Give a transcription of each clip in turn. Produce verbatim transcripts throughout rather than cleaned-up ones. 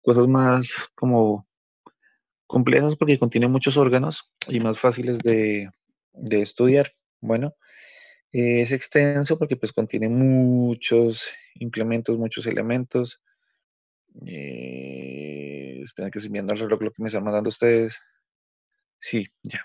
cosas más como complejas porque contiene muchos órganos y más fáciles de, de estudiar. Bueno, eh, es extenso porque pues contiene muchos implementos, muchos elementos. Eh, espera que estoy viendo el reloj lo que me están mandando ustedes. Sí, ya.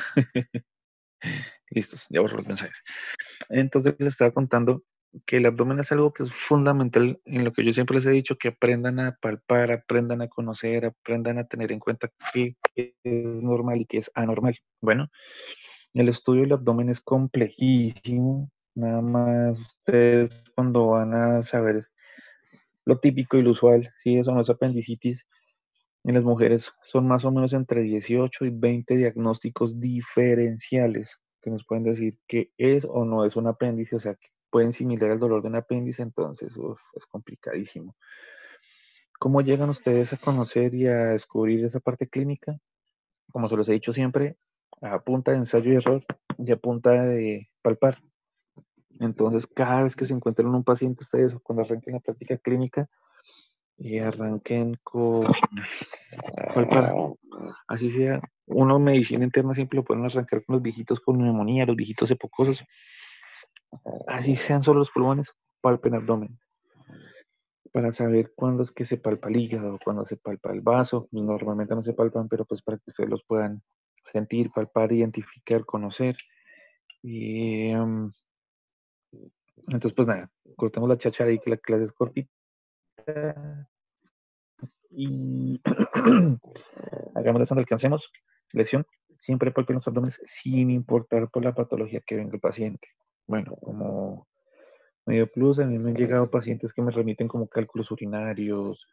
Listos, ya borro los mensajes. Entonces les estaba contando que el abdomen es algo que es fundamental en lo que yo siempre les he dicho, que aprendan a palpar, aprendan a conocer, aprendan a tener en cuenta qué es normal y qué es anormal. Bueno, el estudio del abdomen es complejísimo, nada más ustedes cuando van a saber lo típico y lo usual, si eso no es apendicitis, en las mujeres son más o menos entre dieciocho y veinte diagnósticos diferenciales que nos pueden decir que es o no es un apéndice, o sea, que pueden similar el dolor de un apéndice, entonces uf, es complicadísimo. ¿Cómo llegan ustedes a conocer y a descubrir esa parte clínica? Como se los he dicho siempre, a punta de ensayo y error y a punta de palpar. Entonces, cada vez que se encuentren un paciente, ustedes cuando arranquen la práctica clínica, y arranquen con palpar. Así sea, uno medicina interna siempre lo pueden arrancar con los viejitos con neumonía, los viejitos epocosos. Así sean solo los pulmones, palpen abdomen. Para saber cuándo es que se palpa el hígado, cuándo se palpa el vaso. Normalmente no se palpan, pero pues para que ustedes los puedan sentir, palpar, identificar, conocer. Y um, entonces, pues nada, cortemos la cháchara y que la clase es cortita. Y hagámoslo cuando alcancemos. Lección, siempre palpen los abdomenes sin importar por la patología que venga el paciente. Bueno, como medio plus, a mí me han llegado pacientes que me remiten como cálculos urinarios,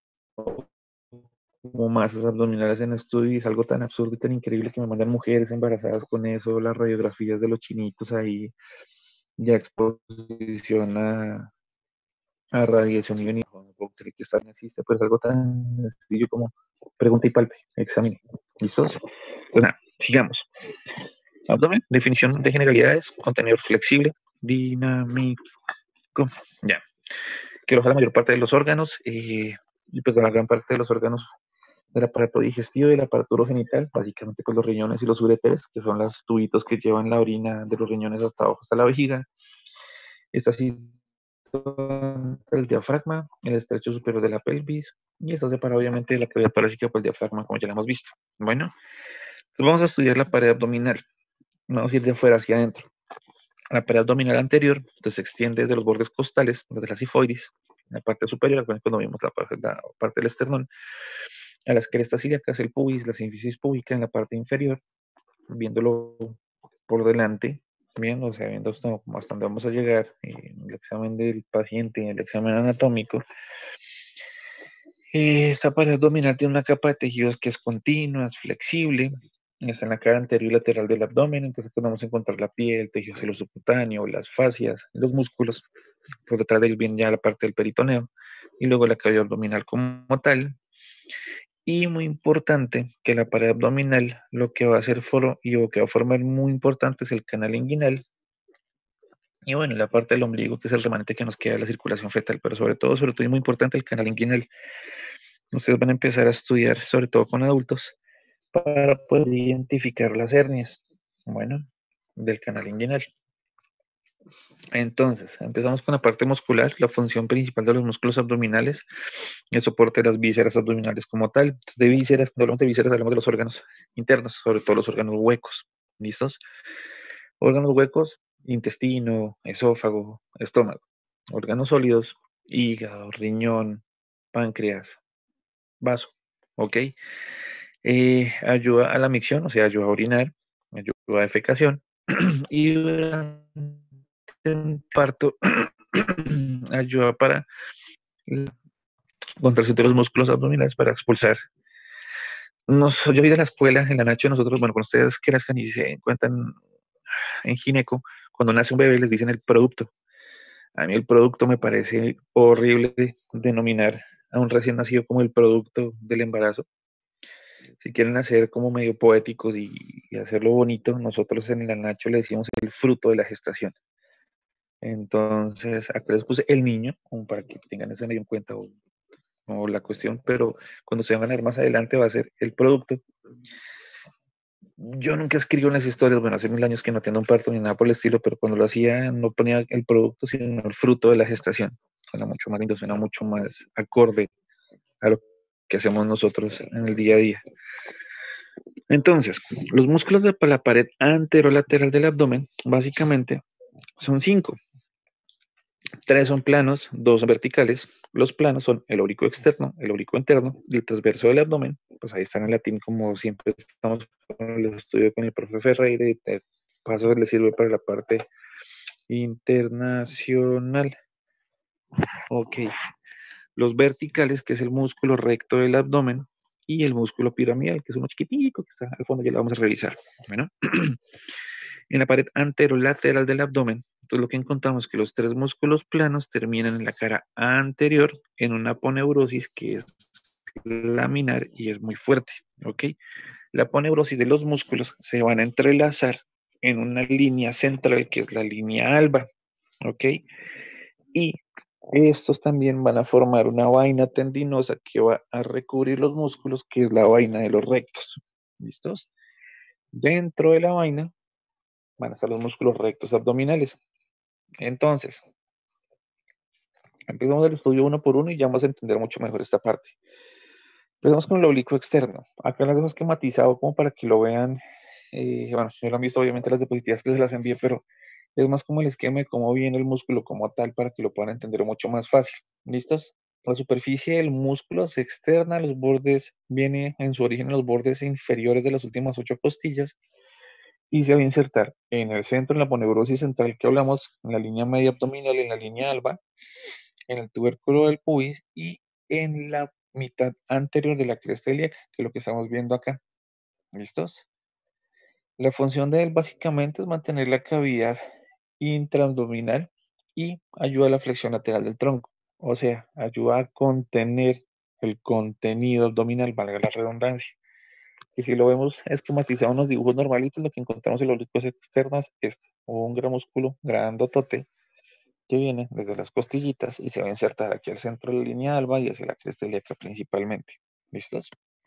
como masas abdominales en estudio, y es algo tan absurdo y tan increíble que me mandan mujeres embarazadas con eso, las radiografías de los chinitos ahí, ya exposición a, a radiación ionizante. No puedo creer que esta no existe, pero es algo tan sencillo como pregunta y palpe, examine. ¿Listos? Pues nada, sigamos. Abdomen, definición de generalidades, contenedor flexible, dinámico. Ya, que aloja la mayor parte de los órganos eh, y pues de la gran parte de los órganos del aparato digestivo y del aparato urogenital, básicamente pues los riñones y los uréteres, que son los tubitos que llevan la orina de los riñones hasta abajo, hasta la vejiga. Está situado entre el diafragma, el estrecho superior de la pelvis, y está separado obviamente de la cavidad torácica por el diafragma, como ya lo hemos visto. Bueno, pues vamos a estudiar la pared abdominal. Vamos a ir de afuera hacia adentro. La pared abdominal anterior entonces, se extiende desde los bordes costales, desde la sifoidis, en la parte superior, cuando vimos la, la parte del esternón, a las crestas ilíacas, el pubis, la sínfisis púbica en la parte inferior, viéndolo por delante, bien, o sea, viendo hasta, hasta dónde vamos a llegar en el examen del paciente, en el examen anatómico. Esta pared abdominal tiene una capa de tejidos que es continua, es flexible, está en la cara anterior y lateral del abdomen, entonces podemos encontrar la piel, tejido celoso cutáneo, las fascias, los músculos, por detrás de él viene ya la parte del peritoneo, y luego la cavidad abdominal como tal. Y muy importante que la pared abdominal lo que va a hacer foro, y lo que va a formar muy importante es el canal inguinal. Y bueno, la parte del ombligo, que es el remanente que nos queda de la circulación fetal, pero sobre todo, sobre todo, y muy importante, el canal inguinal. Ustedes van a empezar a estudiar, sobre todo con adultos, para poder identificar las hernias, bueno, del canal inguinal. Entonces, empezamos con la parte muscular, la función principal de los músculos abdominales, el soporte de las vísceras abdominales como tal. De vísceras, cuando hablamos de vísceras, hablamos de los órganos internos, sobre todo los órganos huecos. ¿Listos? Órganos huecos, intestino, esófago, estómago. Órganos sólidos, hígado, riñón, páncreas, vaso. ¿Ok? Eh, ayuda a la micción, o sea, ayuda a orinar, ayuda a defecación. Y durante un parto ayuda para la contracción de los músculos abdominales para expulsar. Nos, yo vi de la escuela, en la Nacho, nosotros, bueno, con ustedes que las canis se encuentran en gineco, cuando nace un bebé les dicen el producto. A mí el producto me parece horrible denominar a un recién nacido como el producto del embarazo. Si quieren hacer como medio poéticos y, y hacerlo bonito, nosotros en la Nacho le decimos el fruto de la gestación. Entonces, acá les puse el niño, como para que tengan eso medio en cuenta, o, como la cuestión, pero cuando se van a ver más adelante va a ser el producto. Yo nunca escribo en las historias, bueno, hace mil años que no atiendo un parto ni nada por el estilo, pero cuando lo hacía no ponía el producto, sino el fruto de la gestación. Suena mucho más lindo, suena mucho más acorde a lo que hacemos nosotros en el día a día. Entonces, los músculos de la pared anterolateral del abdomen, básicamente, son cinco. Tres son planos, dos son verticales. Los planos son el oblicuo externo, el oblicuo interno y el transverso del abdomen. Pues ahí están en latín, como siempre estamos con el estudio con el profe Ferreira, y de paso le sirve para la parte internacional. Ok. Los verticales, que es el músculo recto del abdomen, y el músculo piramidal, que es uno chiquitico que está al fondo, ya lo vamos a revisar. Bueno, en la pared anterolateral del abdomen, entonces lo que encontramos es que los tres músculos planos terminan en la cara anterior en una aponeurosis que es laminar y es muy fuerte, ¿ok? La aponeurosis de los músculos se van a entrelazar en una línea central que es la línea alba, ¿ok? Y estos también van a formar una vaina tendinosa que va a recubrir los músculos, que es la vaina de los rectos. ¿Listos? Dentro de la vaina van a estar los músculos rectos abdominales. Entonces, empezamos el estudio uno por uno y ya vamos a entender mucho mejor esta parte. Empezamos con el oblicuo externo. Acá las dejo esquematizado como para que lo vean. Eh, bueno, si no lo han visto, obviamente las diapositivas que se las envié, pero es más como el esquema de cómo viene el músculo como tal para que lo puedan entender mucho más fácil. ¿Listos? La superficie del músculo se externa, los bordes, viene en su origen en los bordes inferiores de las últimas ocho costillas y se va a insertar en el centro, en la aponeurosis central que hablamos, en la línea media abdominal, en la línea alba, en el tubérculo del pubis y en la mitad anterior de la cresta ilíaca, que es lo que estamos viendo acá. ¿Listos? La función de él básicamente es mantener la cavidad intraabdominal y ayuda a la flexión lateral del tronco. O sea, ayuda a contener el contenido abdominal, valga la redundancia. Y si lo vemos esquematizado en los dibujos normalitos, lo que encontramos en los oblicuos externos es un gran músculo grandotote que viene desde las costillitas y se va a insertar aquí al centro de la línea alba y hacia la cresta ilíaca principalmente. ¿Listos?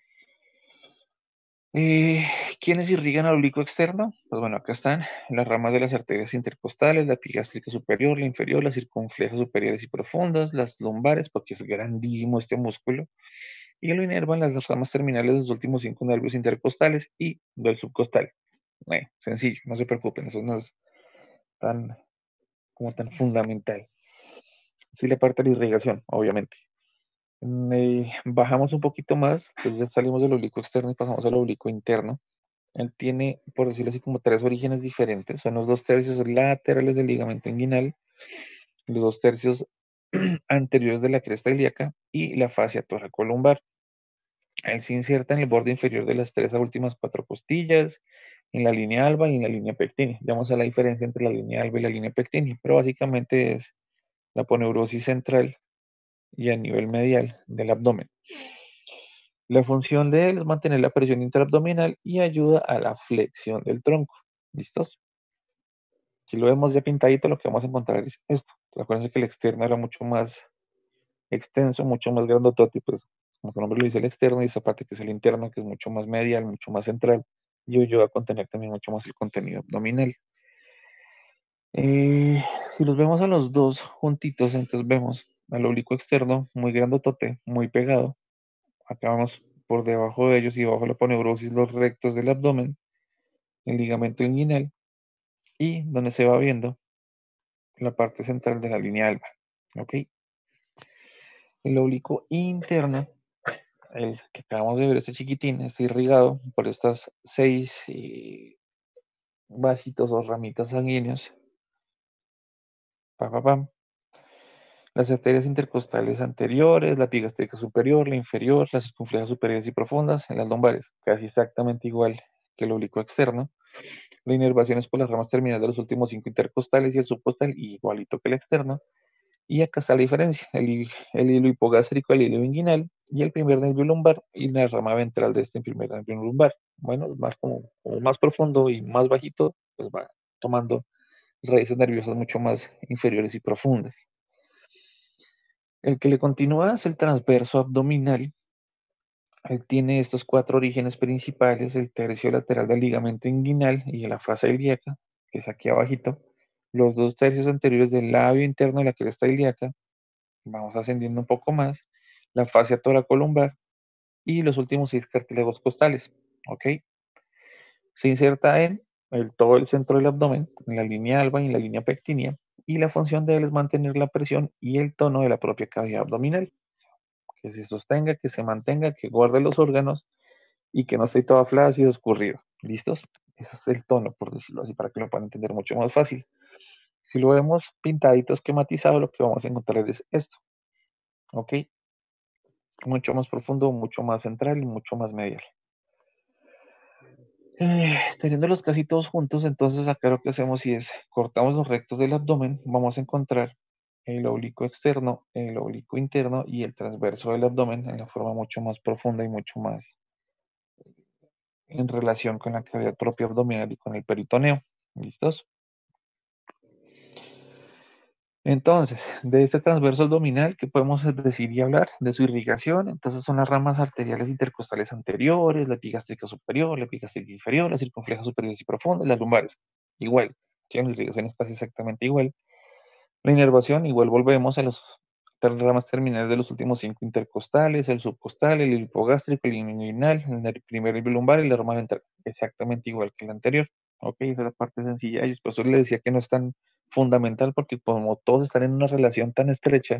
Eh, ¿Quiénes irrigan el oblicuo externo? Pues bueno, acá están las ramas de las arterias intercostales, la epigástrica superior, la inferior, las circunflejas superiores y profundas, las lumbares, porque es grandísimo este músculo, y lo inervan las ramas terminales de los últimos cinco nervios intercostales y del subcostal. Eh, sencillo, no se preocupen, eso no es tan, como tan fundamental. Sí le parte la irrigación, obviamente. Eh, bajamos un poquito más, pues ya salimos del oblicuo externo y pasamos al oblicuo interno. Él tiene, por decirlo así, como tres orígenes diferentes. Son los dos tercios laterales del ligamento inguinal, los dos tercios anteriores de la cresta ilíaca y la fascia toracolumbar. Él se inserta en el borde inferior de las tres últimas cuatro costillas, en la línea alba y en la línea pectínea. Ya vamos a la diferencia entre la línea alba y la línea pectínea, pero básicamente es la aponeurosis central y a nivel medial del abdomen. La función de él es mantener la presión intraabdominal y ayuda a la flexión del tronco. ¿Listos? Si lo vemos ya pintadito, lo que vamos a encontrar es esto. Acuérdense que el externo era mucho más extenso, mucho más grandotote, pues como su nombre lo dice, el externo, y esa parte que es el interno, que es mucho más medial, mucho más central, y ayuda a contener también mucho más el contenido abdominal. Eh, si los vemos a los dos juntitos, entonces vemos al oblicuo externo muy grandotote, muy pegado. Acá vamos por debajo de ellos y bajo la aponeurosis los rectos del abdomen, el ligamento inguinal, y donde se va viendo la parte central de la línea alba. ¿Ok? El oblicuo interno, el que acabamos de ver, este chiquitín, está irrigado por estas seis eh, vasitos o ramitas sanguíneos. Pa, pa, pam. Las arterias intercostales anteriores, la epigástrica superior, la inferior, las circunflejas superiores y profundas, en las lumbares, casi exactamente igual que el oblicuo externo. La inervación es por las ramas terminales de los últimos cinco intercostales y el subcostal, igualito que el externo. Y acá está la diferencia, el, el hilo hipogástrico, el hilo inguinal y el primer nervio lumbar y la rama ventral de este primer nervio lumbar. Bueno, más como, como más profundo y más bajito, pues va tomando raíces nerviosas mucho más inferiores y profundas. El que le continúa es el transverso abdominal. Él tiene estos cuatro orígenes principales: el tercio lateral del ligamento inguinal y de la fascia ilíaca, que es aquí abajito, los dos tercios anteriores del labio interno de la cresta ilíaca, vamos ascendiendo un poco más, la fascia toracolumbar y los últimos seis cartílagos costales, ¿ok? Se inserta en el, todo el centro del abdomen, en la línea alba y en la línea pectínea, y la función de él es mantener la presión y el tono de la propia cavidad abdominal, que se sostenga, que se mantenga, que guarde los órganos y que no esté todo flácido, escurrido. ¿Listos? Ese es el tono, por decirlo así, para que lo puedan entender mucho más fácil. Si lo vemos pintadito, esquematizado, lo que vamos a encontrar es esto, ¿ok? Mucho más profundo, mucho más central y mucho más medial. Eh, teniéndolos casi todos juntos, entonces acá lo que hacemos si es cortamos los rectos del abdomen, vamos a encontrar el oblicuo externo, el oblicuo interno y el transverso del abdomen en la forma mucho más profunda y mucho más en relación con la cavidad propia abdominal y con el peritoneo. ¿Listos? Entonces, de este transverso abdominal, ¿qué podemos decir y hablar? De su irrigación. Entonces son las ramas arteriales intercostales anteriores, la epigástrica superior, la epigástrica inferior, las circunflejas superiores y profundas, las lumbares. Igual, tienen irrigación es casi exactamente igual. La inervación, igual volvemos a las ramas terminales de los últimos cinco intercostales, el subcostal, el hipogástrico, el inguinal, el primer lumbar y la rama ventral. Exactamente igual que el anterior. Ok, esa es la parte sencilla. Y por eso le decía que no es tan fundamental, porque como todos están en una relación tan estrecha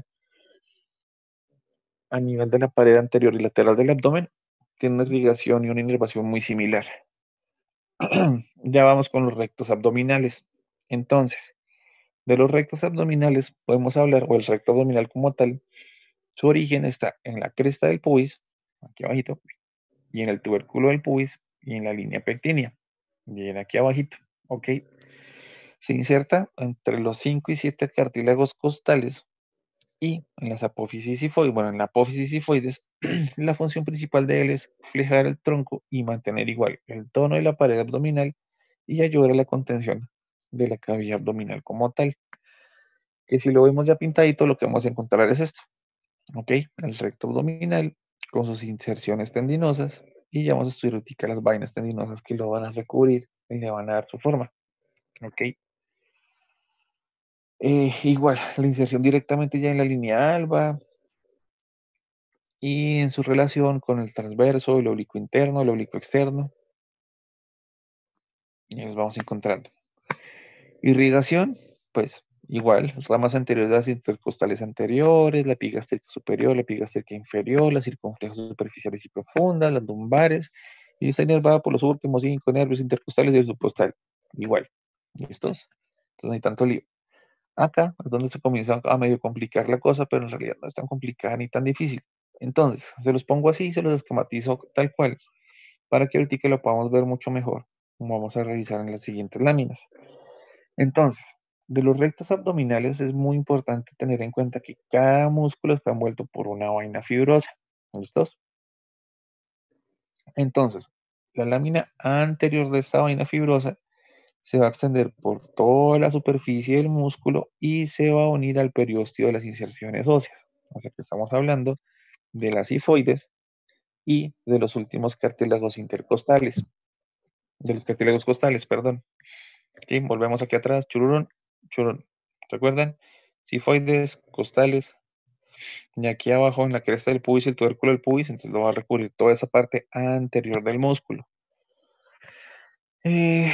a nivel de la pared anterior y lateral del abdomen, tiene una irrigación y una inervación muy similar. Ya vamos con los rectos abdominales. Entonces, de los rectos abdominales podemos hablar, o el recto abdominal como tal, su origen está en la cresta del pubis, aquí abajito, y en el tubérculo del pubis, y en la línea pectínea, bien aquí abajito, ¿ok? Se inserta entre los cinco y siete cartílagos costales y en las apófisis sifoides, bueno, en la apófisis sifoides, la función principal de él es flejar el tronco y mantener igual el tono de la pared abdominal y ayudar a la contención de la cavidad abdominal como tal. Que si lo vemos ya pintadito, lo que vamos a encontrar es esto, ¿ok? El recto abdominal con sus inserciones tendinosas y ya vamos a estudiar ahorita las vainas tendinosas que lo van a recubrir y le van a dar su forma, ¿ok? Eh, igual, la inserción directamente ya en la línea alba y en su relación con el transverso, el oblicuo interno, el oblicuo externo, y los vamos encontrando. Irrigación, pues igual, ramas anteriores de las intercostales anteriores, la epigástrica superior, la epigástrica inferior, las circunflejas superficiales y profundas, las lumbares, y está inervada por los últimos cinco nervios intercostales y el subcostal. Igual, ¿listos? Entonces no hay tanto lío. Acá es donde se comienza a medio complicar la cosa, pero en realidad no es tan complicada ni tan difícil. Entonces, se los pongo así y se los esquematizo tal cual, para que ahorita lo podamos ver mucho mejor, como vamos a revisar en las siguientes láminas. Entonces, de los rectos abdominales es muy importante tener en cuenta que cada músculo está envuelto por una vaina fibrosa. ¿Listos? Entonces, la lámina anterior de esta vaina fibrosa se va a extender por toda la superficie del músculo y se va a unir al periósteo de las inserciones óseas. O sea que estamos hablando de las sifoides y de los últimos cartílagos intercostales, de los cartílagos costales, perdón. Y volvemos aquí atrás, chururón, chururón. ¿Recuerdan? Sifoides, costales, y aquí abajo en la cresta del pubis, el tubérculo del pubis, entonces lo va a recubrir toda esa parte anterior del músculo. Eh,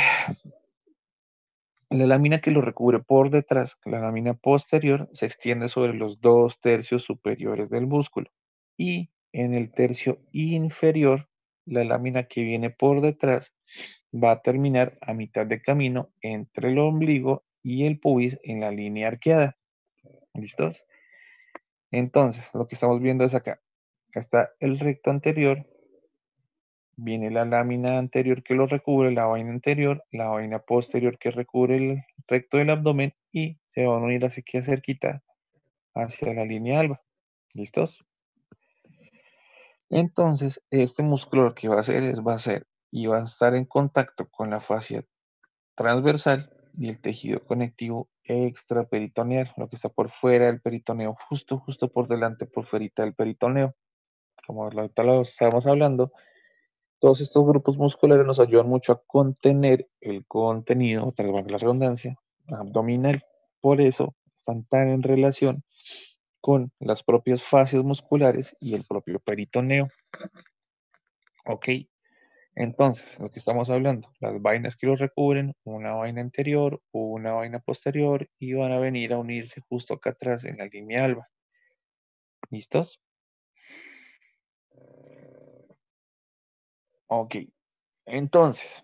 La lámina que lo recubre por detrás, la lámina posterior, se extiende sobre los dos tercios superiores del músculo. Y en el tercio inferior, la lámina que viene por detrás va a terminar a mitad de camino entre el ombligo y el pubis en la línea arqueada. ¿Listos? Entonces, lo que estamos viendo es acá. Acá está el recto anterior, viene la lámina anterior que lo recubre, la vaina anterior, la vaina posterior que recubre el recto del abdomen y se van a unir así que cerquita hacia la línea alba. ¿Listos? Entonces, este músculo lo que va a hacer es, va a hacer y va a estar en contacto con la fascia transversal y el tejido conectivo extraperitoneal, lo que está por fuera del peritoneo, justo, justo por delante, por fuera del peritoneo. Como ahorita lo estábamos hablando, todos estos grupos musculares nos ayudan mucho a contener el contenido, tras la redundancia, abdominal. Por eso están tan en relación con las propias fascias musculares y el propio peritoneo. Ok, entonces, lo que estamos hablando, las vainas que los recubren, una vaina anterior, una vaina posterior, y van a venir a unirse justo acá atrás en la línea alba. ¿Listos? Ok, entonces,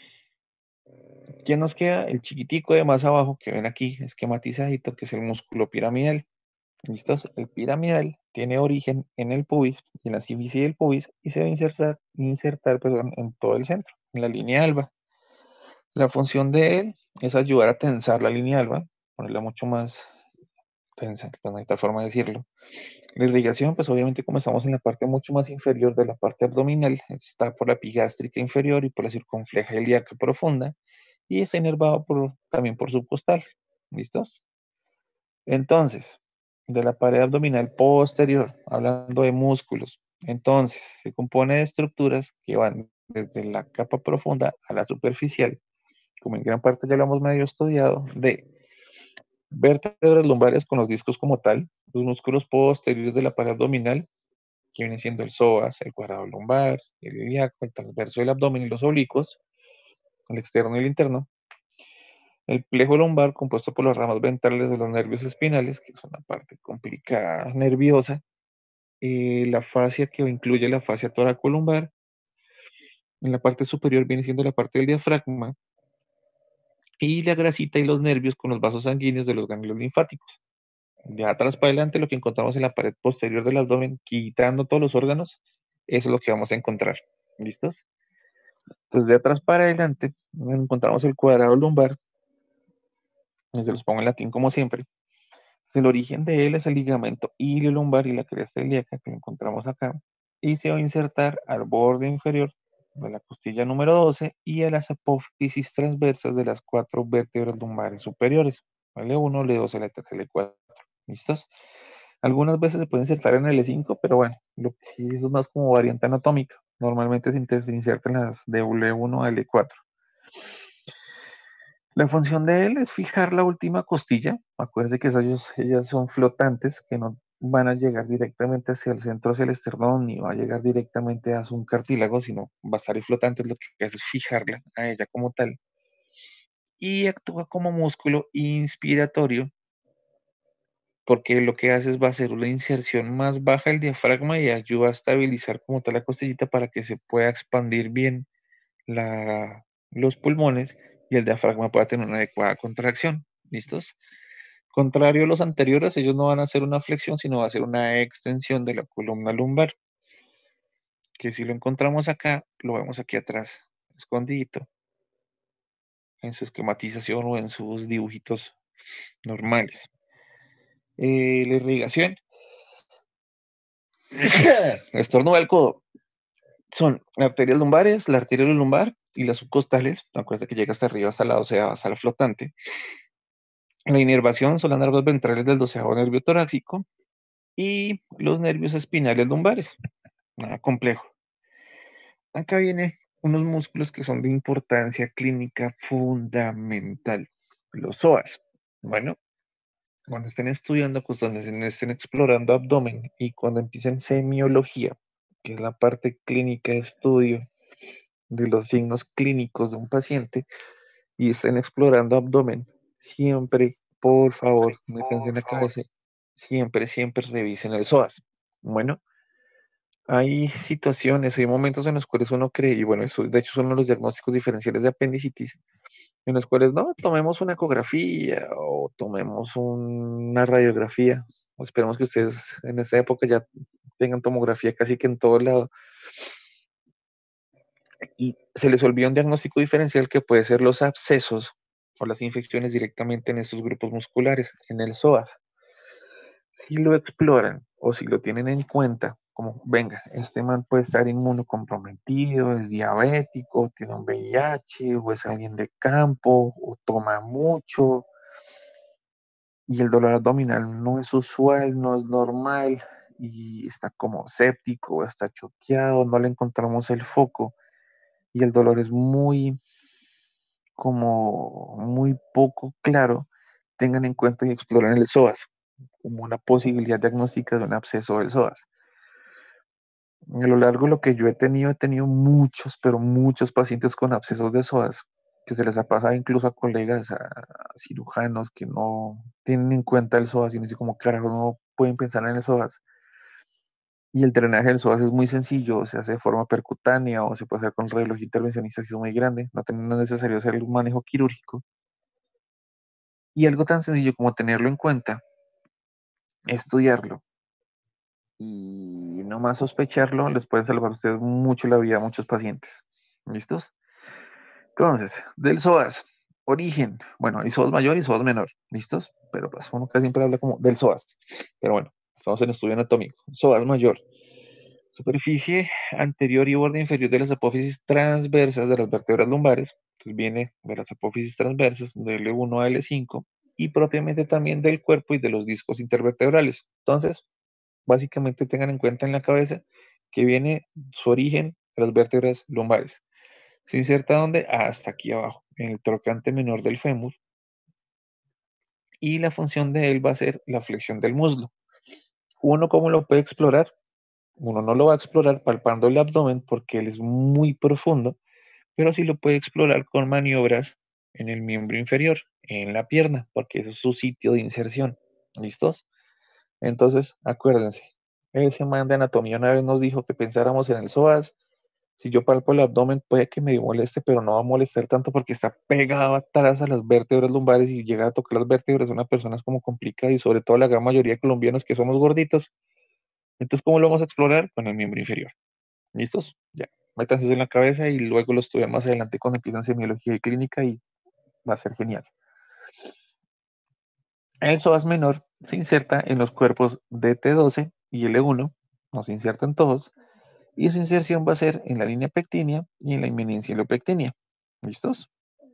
¿quién nos queda? El chiquitico de más abajo que ven aquí, esquematizadito, que es el músculo piramidal. ¿Listos? El piramidal tiene origen en el pubis, en la sífisis del pubis, y se va a insertar, insertar perdón, en todo el centro, en la línea alba. La función de él es ayudar a tensar la línea alba, ponerla mucho más tensa, pues no hay otra forma de decirlo. La irrigación, pues obviamente como estamos en la parte mucho más inferior de la parte abdominal, está por la epigástrica inferior y por la circunfleja ilíaca profunda, y está inervado por, también por subcostal. ¿Listos? Entonces, de la pared abdominal posterior, hablando de músculos, entonces se compone de estructuras que van desde la capa profunda a la superficial, como en gran parte ya lo hemos medio estudiado, de vértebras lumbares con los discos como tal, los músculos posteriores de la pared abdominal, que vienen siendo el psoas, el cuadrado lumbar, el ilíaco, el transverso del abdomen y los oblicuos, el externo y el interno, el plejo lumbar compuesto por las ramas ventrales de los nervios espinales, que es una parte complicada, nerviosa, eh, la fascia que incluye la fascia toracolumbar, en la parte superior viene siendo la parte del diafragma, y la grasita y los nervios con los vasos sanguíneos de los ganglios linfáticos. De atrás para adelante, lo que encontramos en la pared posterior del abdomen, quitando todos los órganos, eso es lo que vamos a encontrar. ¿Listos? Entonces, de atrás para adelante, encontramos el cuadrado lumbar, se los pongo en latín como siempre. El origen de él es el ligamento iliolumbar y la cresta ilíaca que lo encontramos acá, y se va a insertar al borde inferior de la costilla número doce y a las apófisis transversas de las cuatro vértebras lumbares superiores, L uno, L dos, L tres, L cuatro. ¿Listos? Algunas veces se puede insertar en L cinco, pero bueno, lo que sí es más como variante anatómica. Normalmente se inserta en las de L uno a L cuatro. La función de él es fijar la última costilla. Acuérdense que ellos, ellas son flotantes, que no van a llegar directamente hacia el centro, hacia el esternón, ni va a llegar directamente a un cartílago, sino va a estar ahí flotante, lo que hace es fijarla a ella como tal. Y actúa como músculo inspiratorio, porque lo que hace es va a hacer una inserción más baja del diafragma y ayuda a estabilizar como tal la costillita para que se pueda expandir bien la, los pulmones y el diafragma pueda tener una adecuada contracción. ¿Listos? Contrario a los anteriores, ellos no van a hacer una flexión, sino va a ser una extensión de la columna lumbar, que si lo encontramos acá, lo vemos aquí atrás, escondidito, en su esquematización o en sus dibujitos normales. Eh, la irrigación. Estornuda el codo. Son arterias lumbares, la arteria lumbar y las subcostales. Acuérdense que llega hasta arriba, hasta la docea, hasta la flotante. La inervación son las nervios ventrales del doceavo nervio torácico y los nervios espinales lumbares. Nada complejo. Acá viene unos músculos que son de importancia clínica fundamental. Los psoas. Bueno, cuando estén estudiando, pues cuando estén explorando abdomen y cuando empiecen semiología, que es la parte clínica de estudio de los signos clínicos de un paciente, y estén explorando abdomen, siempre, por favor, métanse en la cabeza, siempre, siempre revisen el psoas. Bueno, hay situaciones, hay momentos en los cuales uno cree, y bueno, eso de hecho son los diagnósticos diferenciales de apendicitis, en los cuales no, tomemos una ecografía o tomemos una radiografía, o esperemos que ustedes en esta época ya tengan tomografía casi que en todo lado, y se les olvida un diagnóstico diferencial que puede ser los abscesos o las infecciones directamente en estos grupos musculares, en el psoas. Si lo exploran o si lo tienen en cuenta como, venga, este man puede estar inmunocomprometido, es diabético, tiene un V I H, o es alguien de campo, o toma mucho, y el dolor abdominal no es usual, no es normal, y está como séptico, está choqueado, no le encontramos el foco, y el dolor es muy, como, muy poco claro, tengan en cuenta y exploren el psoas como una posibilidad diagnóstica de un absceso del psoas. A lo largo de lo que yo he tenido, he tenido muchos, pero muchos pacientes con abscesos de psoas, que se les ha pasado incluso a colegas, a, a cirujanos que no tienen en cuenta el psoas y no sé cómo carajo no pueden pensar en el psoas. Y el drenaje del psoas es muy sencillo, se hace de forma percutánea o se puede hacer con reloj intervencionista si es muy grande, no, ten- no es necesario hacer un manejo quirúrgico. Y algo tan sencillo como tenerlo en cuenta, estudiarlo y no más sospecharlo, les puede salvar a ustedes mucho la vida a muchos pacientes. ¿Listos? Entonces, del psoas, origen. Bueno, hay psoas mayor y psoas menor. ¿Listos? Pero pues uno casi siempre habla como del psoas. Pero bueno, estamos en estudio anatómico. Psoas mayor. Superficie anterior y borde inferior de las apófisis transversas de las vértebras lumbares. Entonces viene de las apófisis transversas, de L uno a L cinco, y propiamente también del cuerpo y de los discos intervertebrales. Entonces, básicamente tengan en cuenta en la cabeza que viene su origen de las vértebras lumbares. Se inserta donde? Hasta aquí abajo, en el trocante menor del fémur. Y la función de él va a ser la flexión del muslo. ¿Uno cómo lo puede explorar? Uno no lo va a explorar palpando el abdomen porque él es muy profundo, pero sí lo puede explorar con maniobras en el miembro inferior, en la pierna, porque ese es su sitio de inserción. ¿Listos? Entonces, acuérdense, ese man de anatomía una vez nos dijo que pensáramos en el psoas. Si yo palpo el abdomen, puede que me moleste, pero no va a molestar tanto porque está pegado atrás a las vértebras lumbares y llega a tocar las vértebras. Una persona es como complicada y sobre todo la gran mayoría de colombianos que somos gorditos. Entonces, ¿cómo lo vamos a explorar? Con el miembro inferior. ¿Listos? Ya. Métanse en la cabeza y luego lo estudian más adelante cuando empiezan semiología y clínica y va a ser genial. El psoas menor se inserta en los cuerpos D T doce y L uno, no se insertan todos, y su inserción va a ser en la línea pectínea y en la inminencia ilopectínea. ¿Listos?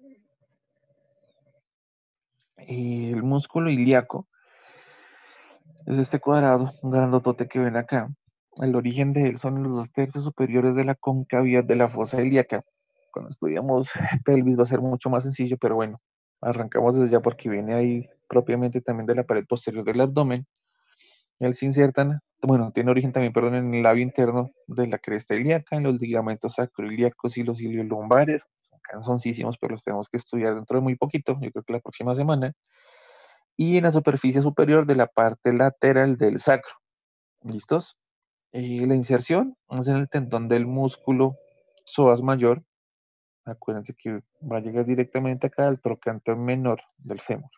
Y el músculo ilíaco es este cuadrado, un grandotote que ven acá. El origen de él son los dos tercios superiores de la concavidad de la fosa ilíaca. Cuando estudiamos pelvis va a ser mucho más sencillo, pero bueno, arrancamos desde ya porque viene ahí propiamente también de la pared posterior del abdomen. Él se insertan, bueno, tiene origen también, perdón, en el labio interno de la cresta ilíaca, en los ligamentos sacroiliacos y los iliolumbares. Son cansoncísimos, pero los tenemos que estudiar dentro de muy poquito, yo creo que la próxima semana. Y en la superficie superior de la parte lateral del sacro. ¿Listos? Y la inserción es en el tendón del músculo psoas mayor. Acuérdense que va a llegar directamente acá al trocánter menor del fémur.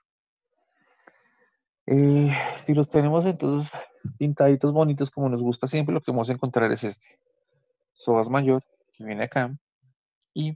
Eh, si los tenemos entonces pintaditos bonitos como nos gusta siempre, lo que vamos a encontrar es este. Psoas mayor, que viene acá, y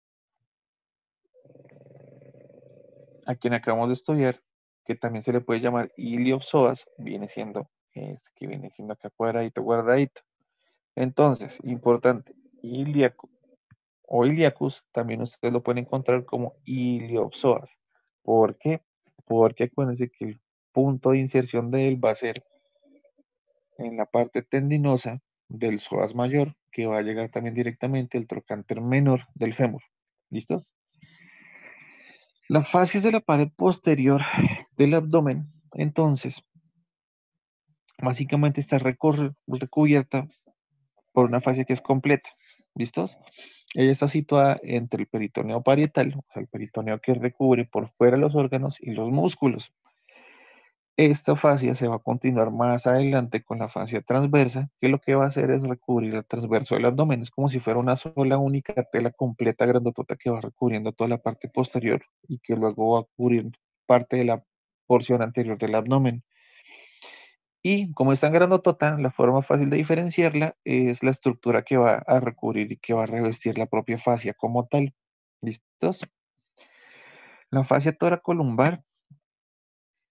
a quien acabamos de estudiar, que también se le puede llamar iliopsoas, viene siendo este que viene siendo acá cuadradito, guardadito. Entonces, importante, ilíaco o iliacus, también ustedes lo pueden encontrar como iliopsoas. ¿Por qué? Porque acuérdense que el punto de inserción de él va a ser en la parte tendinosa del psoas mayor, que va a llegar también directamente al trocánter menor del fémur. ¿Listos? Las fascias de la pared posterior del abdomen, entonces, básicamente está recor- recubierta por una fascia que es completa. ¿Listos? Ella está situada entre el peritoneo parietal, o sea, el peritoneo que recubre por fuera los órganos y los músculos. Esta fascia se va a continuar más adelante con la fascia transversa, que lo que va a hacer es recubrir el transverso del abdomen. Es como si fuera una sola única tela completa grandotota que va recubriendo toda la parte posterior y que luego va a cubrir parte de la porción anterior del abdomen. Y como es tan grandotota, la forma fácil de diferenciarla es la estructura que va a recubrir y que va a revestir la propia fascia como tal. ¿Listos? La fascia toracolumbar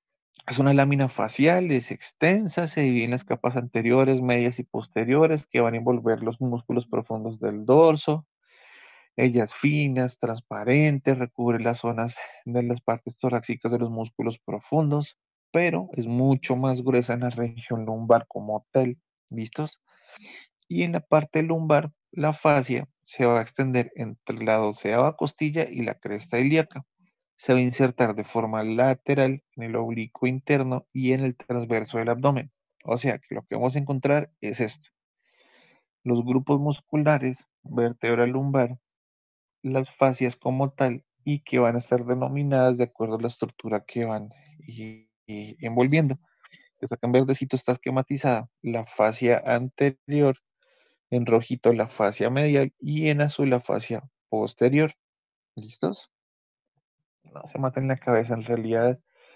Es una lámina facial, es extensa, se divide en las capas anteriores, medias y posteriores que van a envolver los músculos profundos del dorso. Ella es fina, es transparente, recubre las zonas de las partes torácicas de los músculos profundos, pero es mucho más gruesa en la región lumbar como tal. ¿Listos? Y en la parte lumbar, la fascia se va a extender entre la doceava costilla y la cresta ilíaca. Se va a insertar de forma lateral en el oblicuo interno y en el transverso del abdomen. O sea que lo que vamos a encontrar es esto. Los grupos musculares, vértebra lumbar, las fascias como tal y que van a estar denominadas de acuerdo a la estructura que van y, y envolviendo. Esta acá en verdecito está esquematizada la fascia anterior, en rojito la fascia medial y en azul la fascia posterior. ¿Listos? No se maten la cabeza, en realidad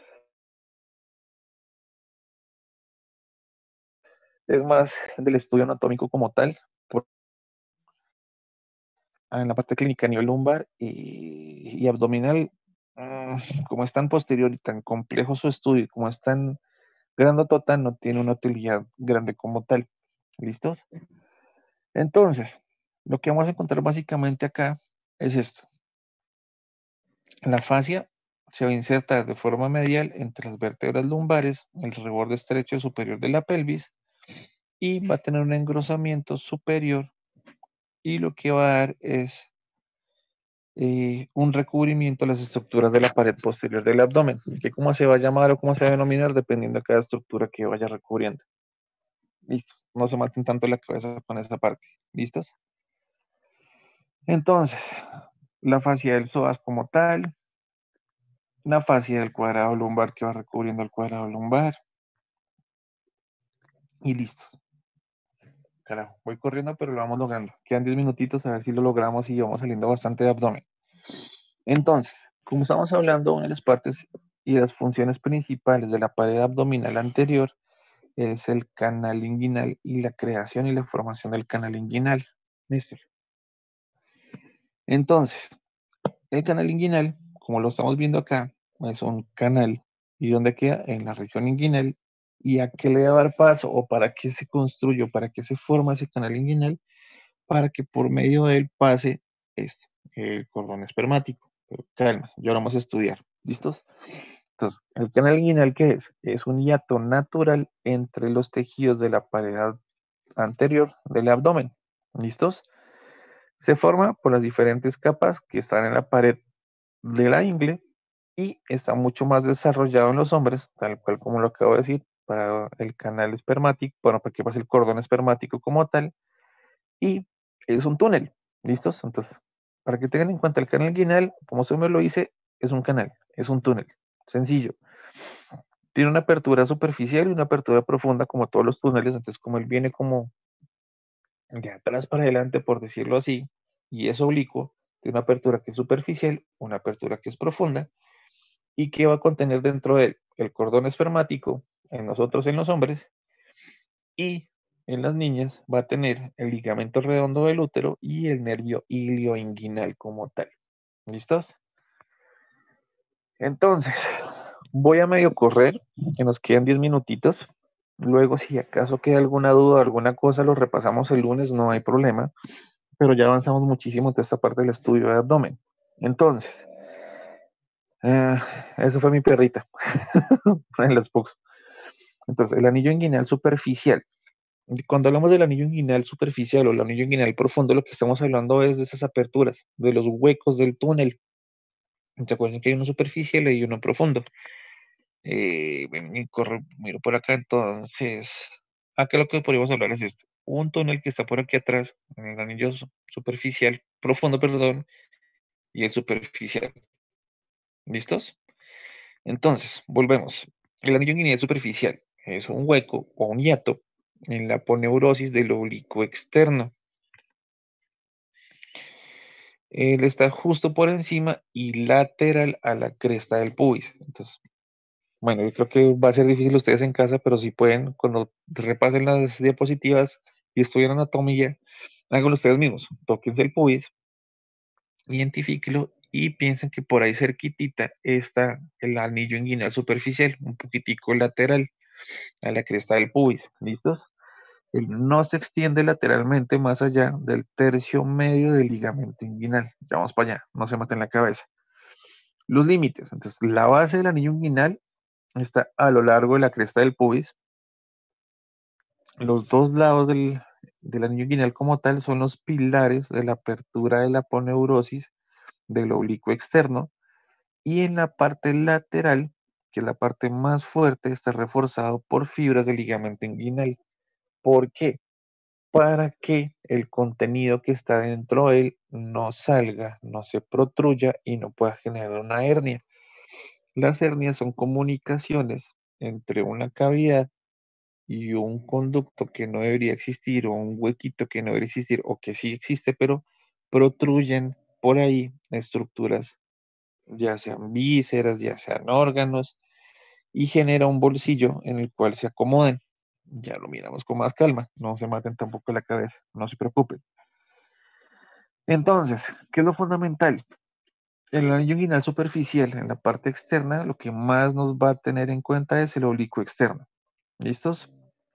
es más del estudio anatómico como tal, por, en la parte clínica a nivel lumbar y, y abdominal, mmm, como es tan posterior y tan complejo su estudio, y como es tan grandotota, no tiene una utilidad grande como tal. ¿Listos? Entonces, lo que vamos a encontrar básicamente acá es esto. La fascia se va a insertar de forma medial entre las vértebras lumbares, el reborde estrecho superior de la pelvis, y va a tener un engrosamiento superior y lo que va a dar es eh, un recubrimiento de las estructuras de la pared posterior del abdomen, que cómo se va a llamar o cómo se va a denominar dependiendo de cada estructura que vaya recubriendo. Listos. No se maten tanto la cabeza con esa parte. ¿Listos? Entonces, la fascia del psoas como tal, la fascia del cuadrado lumbar que va recubriendo el cuadrado lumbar, y listo. Carajo, voy corriendo, pero lo vamos logrando. Quedan diez minutitos a ver si lo logramos y vamos saliendo bastante de abdomen. Entonces, como estamos hablando, una de las partes y las funciones principales de la pared abdominal anterior es el canal inguinal y la creación y la formación del canal inguinal. ¿Listo? Entonces, el canal inguinal, como lo estamos viendo acá, es un canal. ¿Y dónde queda? En la región inguinal. ¿Y a qué le va a dar paso? ¿O para qué se construyó? ¿Para qué se forma ese canal inguinal? Para que por medio de él pase esto, el cordón espermático. Pero calma, ya lo vamos a estudiar. ¿Listos? Entonces, el canal inguinal, ¿qué es? Es un hiato natural entre los tejidos de la pared anterior del abdomen. ¿Listos? Se forma por las diferentes capas que están en la pared de la ingle y está mucho más desarrollado en los hombres, tal cual como lo acabo de decir, para el canal espermático, bueno, para que pase el cordón espermático como tal, y es un túnel. ¿Listos? Entonces, para que tengan en cuenta el canal inguinal, como se me lo dice, es un canal, es un túnel, sencillo. Tiene una apertura superficial y una apertura profunda como todos los túneles, entonces como él viene como de atrás para adelante, por decirlo así, y es oblicuo, tiene una apertura que es superficial, una apertura que es profunda, y que va a contener dentro de él el cordón espermático, en nosotros, en los hombres, y en las niñas va a tener el ligamento redondo del útero y el nervio ilioinguinal como tal. ¿Listos? Entonces, voy a medio correr, que nos quedan diez minutitos. Luego, si acaso queda alguna duda, alguna cosa, lo repasamos el lunes, no hay problema. Pero ya avanzamos muchísimo en esta parte del estudio de abdomen. Entonces, eh, eso fue mi perrita en los pugs. Entonces, el anillo inguinal superficial. Cuando hablamos del anillo inguinal superficial o el anillo inguinal profundo, lo que estamos hablando es de esas aperturas, de los huecos del túnel. ¿Se acuerdan que hay uno superficial y hay uno profundo? Eh, ven y corro, miro por acá, entonces, acá lo que podríamos hablar es esto. Un túnel que está por aquí atrás, en el anillo superficial, profundo, perdón, y el superficial. ¿Listos? Entonces, volvemos. El anillo inguinal superficial es un hueco o un hiato en la aponeurosis del oblicuo externo. Él está justo por encima y lateral a la cresta del pubis. Entonces, bueno, yo creo que va a ser difícil ustedes en casa, pero si pueden, cuando repasen las diapositivas y estudien anatomía, háganlo ustedes mismos. Tóquense el pubis, identifíquelo y piensen que por ahí cerquitita está el anillo inguinal superficial, un poquitico lateral a la cresta del pubis. ¿Listos? Él no se extiende lateralmente más allá del tercio medio del ligamento inguinal. Ya vamos para allá, no se mate en la cabeza. Los límites. Entonces, la base del anillo inguinal está a lo largo de la cresta del pubis. Los dos lados del, del anillo inguinal como tal son los pilares de la apertura de la aponeurosis del oblicuo externo, y en la parte lateral, que es la parte más fuerte, está reforzado por fibras del ligamento inguinal. ¿Por qué? Para que el contenido que está dentro de él no salga, no se protruya y no pueda generar una hernia. Las hernias son comunicaciones entre una cavidad y un conducto que no debería existir, o un huequito que no debería existir, o que sí existe, pero protruyen por ahí estructuras, ya sean vísceras, ya sean órganos, y genera un bolsillo en el cual se acomoden. Ya lo miramos con más calma, no se maten tampoco la cabeza, no se preocupen. Entonces, ¿qué es lo fundamental? El anillo inguinal superficial en la parte externa, lo que más nos va a tener en cuenta es el oblicuo externo. ¿Listos?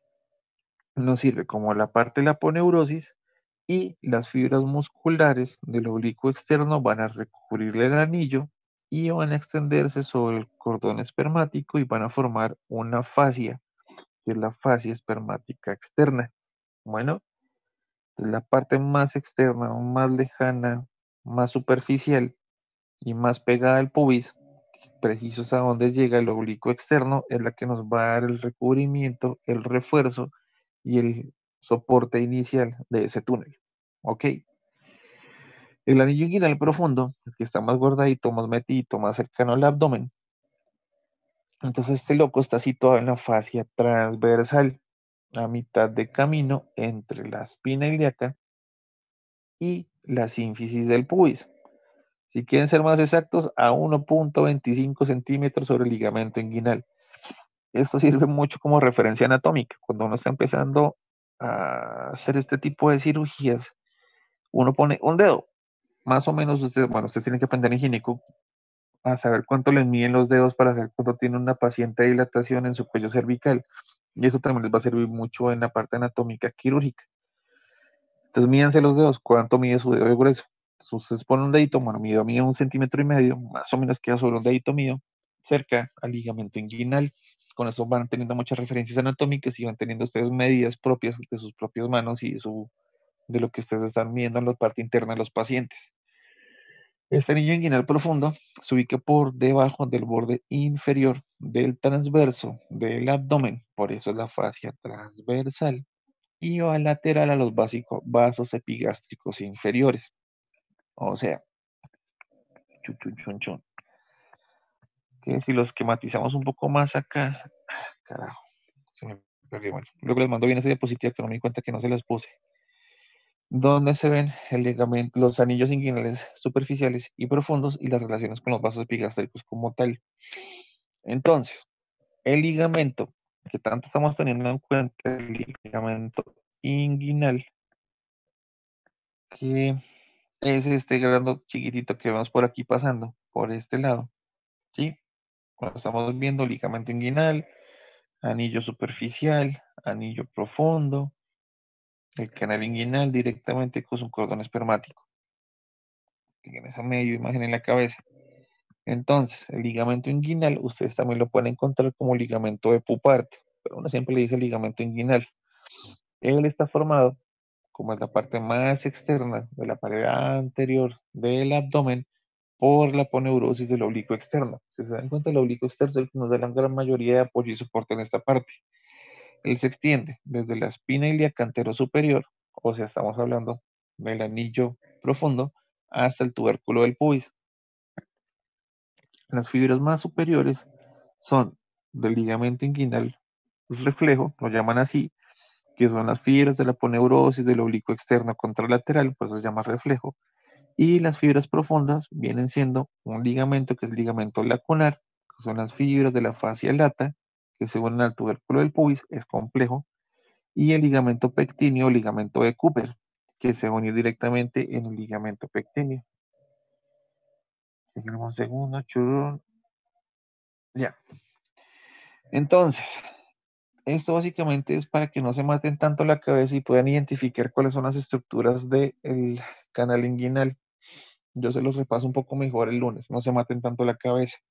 Nos sirve como la parte de la aponeurosis, y las fibras musculares del oblicuo externo van a recubrir el anillo y van a extenderse sobre el cordón espermático y van a formar una fascia, que es la fascia espermática externa. Bueno, la parte más externa, más lejana, más superficial y más pegada al pubis, precisos a donde llega el oblicuo externo, es la que nos va a dar el recubrimiento, el refuerzo y el soporte inicial de ese túnel. ¿Ok? El anillo inguinal profundo, el que está más gordadito, más metidito, más cercano al abdomen. Entonces este loco está situado en la fascia transversal, a mitad de camino entre la espina ilíaca y la sínfisis del pubis. Si quieren ser más exactos, a uno punto veinticinco centímetros sobre el ligamento inguinal. Esto sirve mucho como referencia anatómica. Cuando uno está empezando a hacer este tipo de cirugías, uno pone un dedo. Más o menos, ustedes, bueno, ustedes tienen que aprender en gineco a saber cuánto les miden los dedos para saber cuánto tiene una paciente de dilatación en su cuello cervical. Y eso también les va a servir mucho en la parte anatómica quirúrgica. Entonces, mídense los dedos, cuánto mide su dedo de grueso. Entonces, ustedes ponen un dedito, bueno, mi dedo mide un centímetro y medio, más o menos queda sobre un dedito mío, cerca al ligamento inguinal. Con eso van teniendo muchas referencias anatómicas y van teniendo ustedes medidas propias de sus propias manos y de, su, de lo que ustedes están viendo en la parte interna de los pacientes. Este anillo inguinal profundo se ubica por debajo del borde inferior del transverso del abdomen, por eso es la fascia transversal, y va lateral a los básicos vasos epigástricos inferiores. O sea, chun, chun, chun, chun. Que si los esquematizamos un poco más acá, carajo, se me perdió. Bueno, luego les mando bien esa diapositiva que no me di cuenta que no se las puse. Donde se ven el ligamento, los anillos inguinales superficiales y profundos y las relaciones con los vasos epigástricos como tal. Entonces, el ligamento que tanto estamos teniendo en cuenta, el ligamento inguinal, que es este grano chiquitito que vemos por aquí pasando, por este lado, ¿sí? Cuando estamos viendo ligamento inguinal, anillo superficial, anillo profundo, el canal inguinal directamente con su cordón espermático. Tienen esa medio imagen en la cabeza. Entonces, el ligamento inguinal, ustedes también lo pueden encontrar como ligamento de Pupart, pero uno siempre le dice ligamento inguinal. Él está formado, como es la parte más externa de la pared anterior del abdomen, por la aponeurosis del oblicuo externo. Si se dan cuenta, el oblicuo externo es el que nos da la gran mayoría de apoyo y soporte en esta parte. Él se extiende desde la espina ilíaca antero superior, o sea, estamos hablando del anillo profundo, hasta el tubérculo del pubis. Las fibras más superiores son del ligamento inguinal reflejo, lo llaman así, que son las fibras de la aponeurosis del oblicuo externo contralateral, por eso se llama reflejo. Y las fibras profundas vienen siendo un ligamento que es el ligamento lacunar, que son las fibras de la fascia lata, que se unen al tubérculo del pubis, es complejo, y el ligamento pectíneo o ligamento de Cooper, que se une directamente en el ligamento pectíneo. Déjenme un segundo, churun. Ya. Entonces, esto básicamente es para que no se maten tanto la cabeza y puedan identificar cuáles son las estructuras del canal inguinal. Yo se los repaso un poco mejor el lunes, no se maten tanto la cabeza.